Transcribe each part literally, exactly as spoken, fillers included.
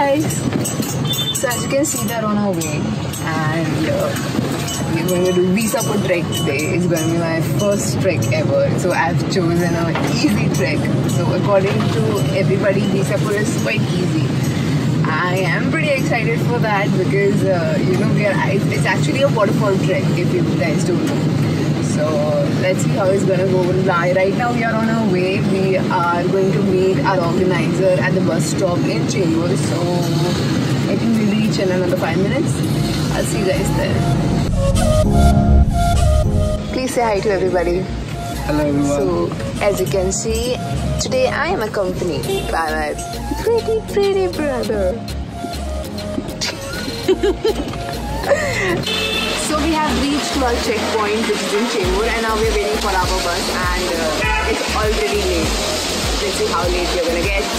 guys! So as you can see, they're on our way, and uh, we're going to do Visapur Trek today. It's going to be my first trek ever, so I've chosen an easy trek. So according to everybody, Visapur is quite easy. I am pretty excited for that because uh, you know we are. It's actually a waterfall trek, if you guys don't know. So let's see how it's gonna go. Right now we are on our way. We are going to meet our organizer at the bus stop in Chembur. So I think we'll reach in another five minutes. I'll see you guys there. Please say hi to everybody. Hello everyone. So as you can see, today I am accompanied by my pretty pretty brother. So we have reached to our checkpoint, which is in Chembur, and now we're waiting for our bus, and uh, it's already late. Let's see how late we're gonna get.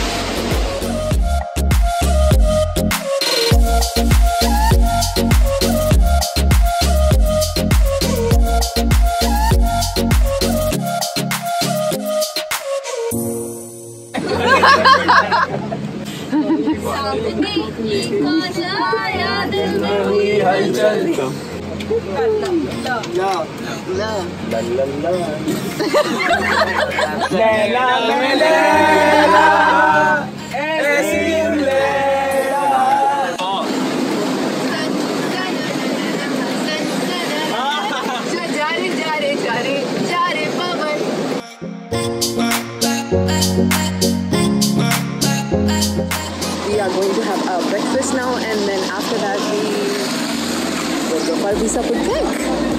We are going to have our breakfast now, and then after that we will go for Visapur Trek.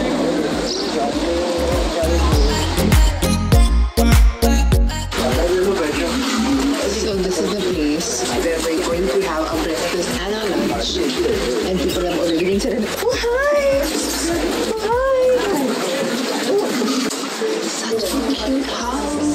So this is the place where we're going to have our breakfast and our lunch, and people have already been saying, "Oh hi, oh hi, oh, such a cute house."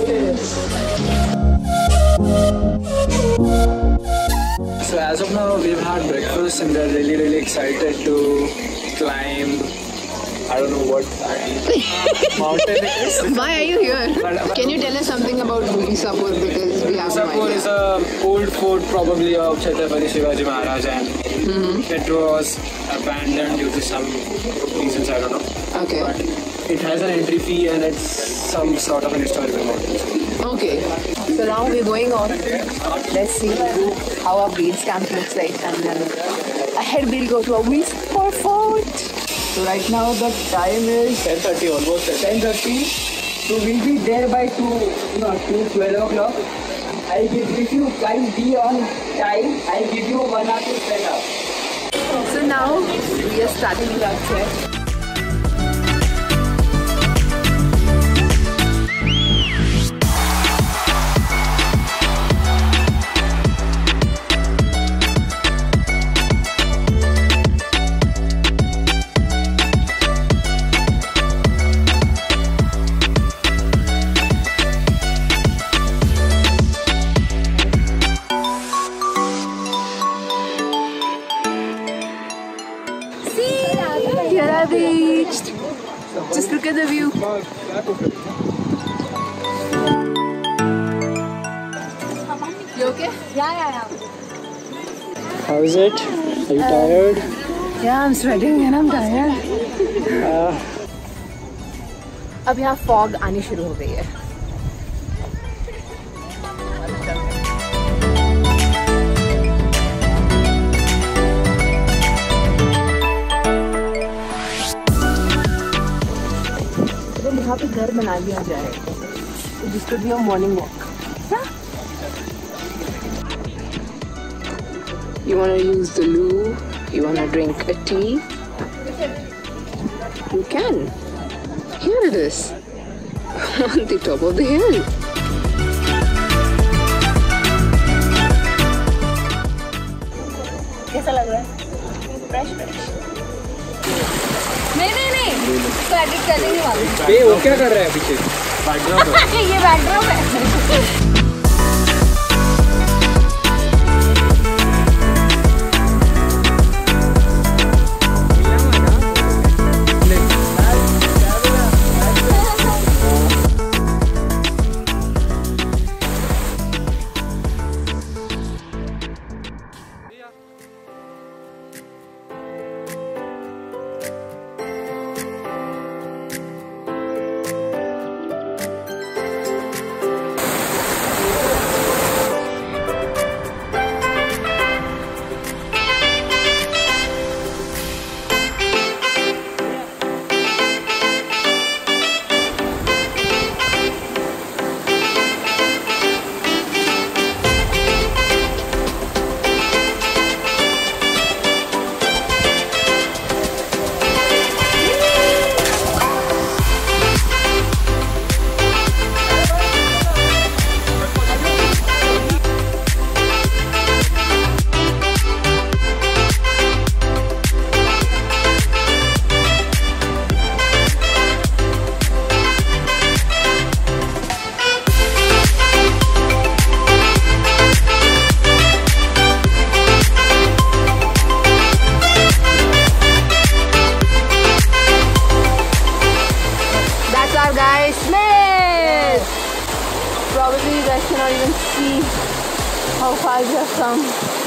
So as of now, we've had breakfast and we're really, really excited to climb. I don't know what mountain it is. Why are you here? Can you tell us something about Visapur, because we have no Visapur idea. is an old fort probably of Chhatrapati Shivaji Maharaj, and mm-hmm. it was abandoned due to some reasons, I don't know. Okay. But it has an entry fee and it's some sort of an historical mountain. Okay. So now we're going on. Let's see how our base camp looks like, and then ahead we'll go to a Visapur fort. So right now the time is ten thirty, almost ten thirty. So we'll be there by two, no, two twelve o'clock. I give if you guys be on time, I give you one hour to set up. So now we are starting our trek. Reached. Just look at the view. You okay? Yeah, yeah, yeah. How is it? Are you uh, tired? Yeah, I'm sweating and I'm tired. Uh, अब यहाँ fog आनी शुरू हो गई है. यहाँ पे घर बना लिया जाए, जिसको भी हम morning walk. You wanna use the loo? You wanna drink a tea? You can. Here it is, on the top of the hill. कैसा लग रहा है? Fresh fresh. नहीं नहीं नहीं, तो एडिट कर देंगे वाले. ये वो क्या कर रहा है पीछे? बैकड्रॉप है. ये बैकड्रॉप है. how far we have come.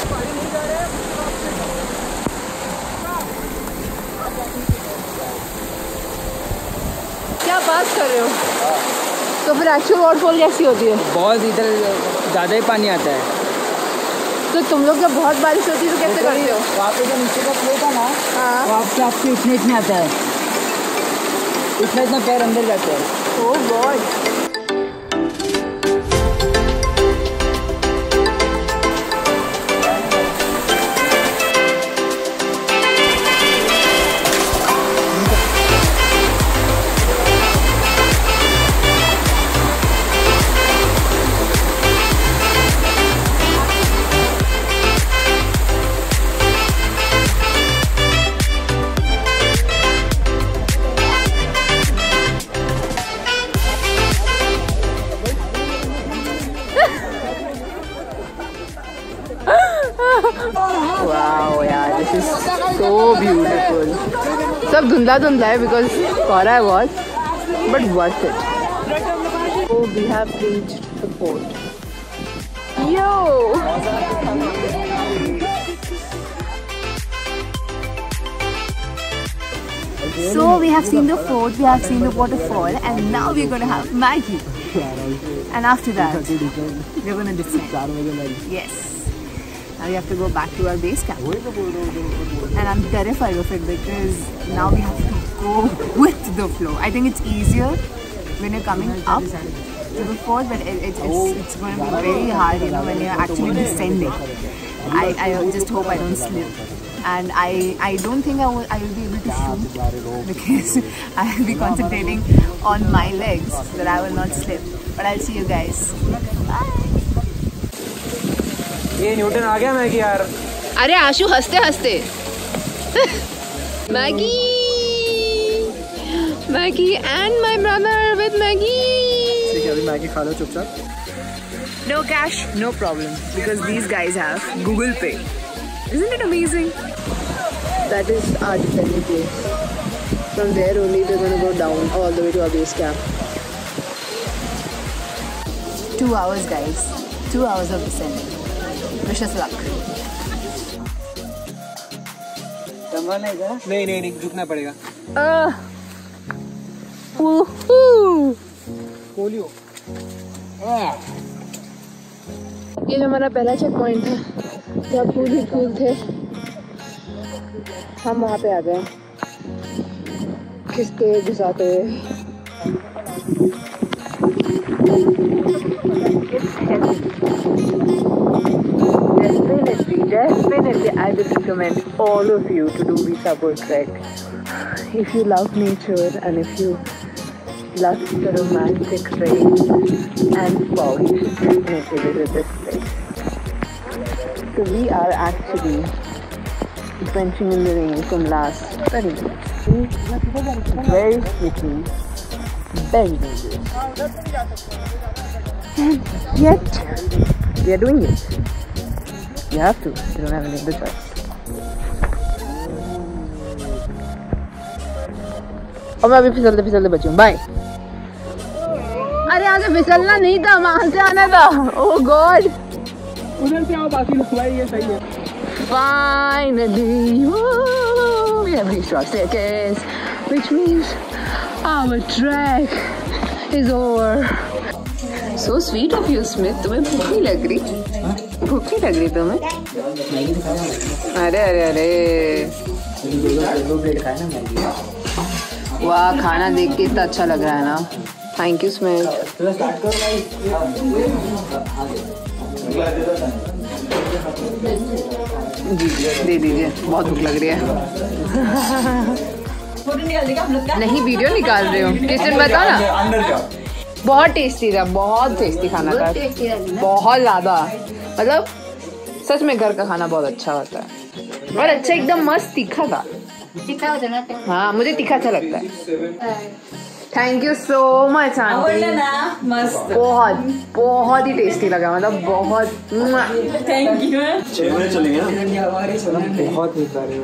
क्या बात कर रहे हो? तो फिर एक्चुअल वाटरफॉल कैसी होती है? बहुत इधर ज़्यादा ही पानी आता है। तो तुम लोग जब बहुत बारिश होती है तो कैसे करते हो? वहाँ पे जो नीचे का फ्लो था ना, हाँ, वहाँ पे आपके इतने इतने आता है, इतना इतना पैर अंदर जाता है। Oh god. Wow, yeah, this is so beautiful. सब धुंधला धुंधला है because कोहरा was, but worth it. So we have reached the fort. Yo! So we have seen the fort, we have seen the waterfall, and now we're going to have Maggie. And after that, we're going to descend. Yes. Now we have to go back to our base camp. And I'm terrified of it because now we have to go with the flow. I think it's easier when you're coming up to the fort, but it, it, it's, it's going to be very hard, you know, when you're actually descending. I, I just hope I don't slip. And I, I don't think I will, I will be able to shoot because I will be concentrating on my legs so that I will not slip. But I'll see you guys. Bye. ये Newton आ गया Maggi यार। अरे आशु हंसते हंसते Maggi Maggi and my brother with Maggi. ठीक है, अभी मैगी खा लो चुपचाप। No cash, no problem because these guys have Google Pay. Isn't it amazing? That is our descending place. From there only we're going to go down all the way to our base camp. Two hours, guys. Two hours of descending. Wish us luck. नहीं नहीं नहीं रुकना पड़ेगा। Uh, woohoo! Polio. ये जो हमारा पहला check point था, जब फूल ही फूल थे, हम वहाँ पे आ गए खिसके घुसाते हुए। Definitely, definitely, I would recommend all of you to do Visapur Trek. If you love nature and if you love the romantic rain and fog, you should definitely visit this place. So we are actually drenching in the rain from last thirty minutes. Very slippery, very dangerous. And yet, we are doing it. You have to. You don't have any other choice. और मैं अभी फिसलते फिसलते बची हूँ। Bye. अरे यहाँ से फिसलना नहीं था, वहाँ से आना था। Oh god. उधर से आओ, बाकी लोग ये सही है। Finally, woo, we have reached our staircase, which means our trek is over. So sweet of you, Smith. तुम्हें भूख नहीं लग रही? भूख नहीं लग रही तुम्हें? अरे अरे अरे। वाह, खाना देख के इतना अच्छा लग रहा है ना। Thank you, Smith. जी दे दीजिए, बहुत भूख लग रही है। नहीं, वीडियो निकाल रहे हो। किचन बताओ ना। बहुत टेस्टी था, बहुत टेस्टी खाना था, बहुत ज्यादा। मतलब सच में घर का खाना बहुत अच्छा होता है और अच्छा एकदम मस्त तीखा था। तीखा होता है ना? हाँ, मुझे तीखा अच्छा लगता है। Thank you so much aunty, मस्त, बहुत बहुत ही टेस्टी लगा, मतलब बहुत। Thank you. बहुत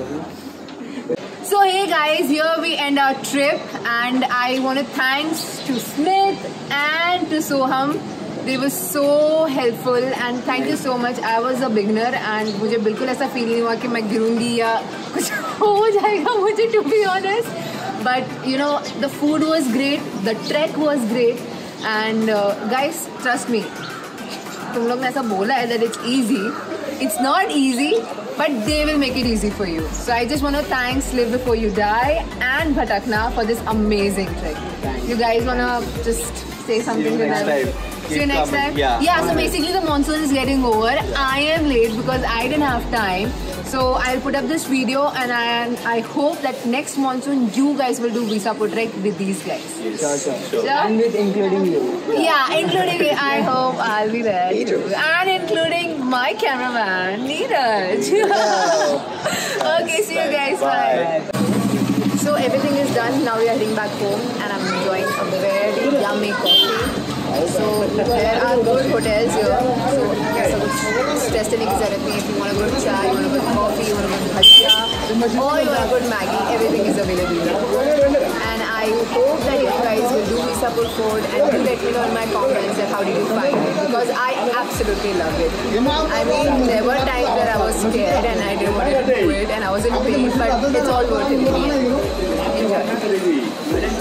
So hey guys, here we end our trip and I want to thanks to Smith and to Soham They were so helpful and thank you so much. I was a beginner and मुझे बिल्कुल ऐसा feel नहीं हुआ कि मैं गिरूंगी या कुछ हो जाएगा मुझे, to be honest. But you know, the food was great, the trek was great, and uh, guys, trust me. तुम लोग ने ऐसा बोला है that it's easy. It's not easy, but they will make it easy for you. So I just want to thank Live Before You Die and Bhatakna for this amazing trek. You guys want to just say something to them? See you next time. Yeah. Yeah. So basically, the monsoon is getting over. I am late because I didn't have time. So I'll put up this video, and I I hope that next monsoon you guys will do Visapur Trek with these guys. Sure, sure. Sure? And with including you. Yeah, including me. I hope I'll be there too. And including my cameraman, Neeraj. Okay, see you guys. Bye. Bye. So everything is done. Now we are heading back home, and I'm enjoying a very yummy coffee. So there are good hotels here. So ऐसा कुछ stress लेने की ज़रूरत नहीं है. If you want a good chai, you want a good coffee, you want a good bhajia, or you want a good Maggi, everything is available here. And I hope that you guys will do Visapur Fort and do let me know in my comments that how did you find it, because I absolutely love it. I mean, there were times where I was scared and I didn't want to do it and I was in pain, but it's all worth it in the end. Enjoy.